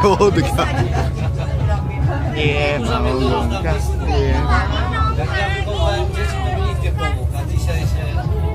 Małolka. Nie, Małolka. Nie. Jak ja wychowałem dzieci, to mi nikt nie pomógł, a dzisiaj się...